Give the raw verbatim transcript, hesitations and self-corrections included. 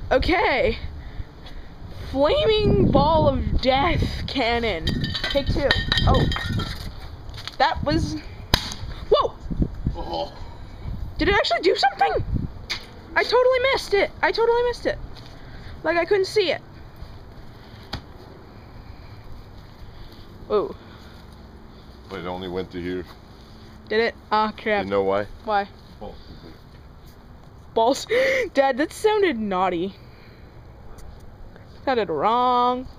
Okay. Flaming ball of death cannon. Take two. Oh. That was... Whoa! Oh. Did it actually do something? I totally missed it. I totally missed it. Like I couldn't see it. Whoa. But it only went to here. Did it? Ah, crap. You know why? Why? Balls. Balls. Dad, that sounded naughty. Sounded wrong.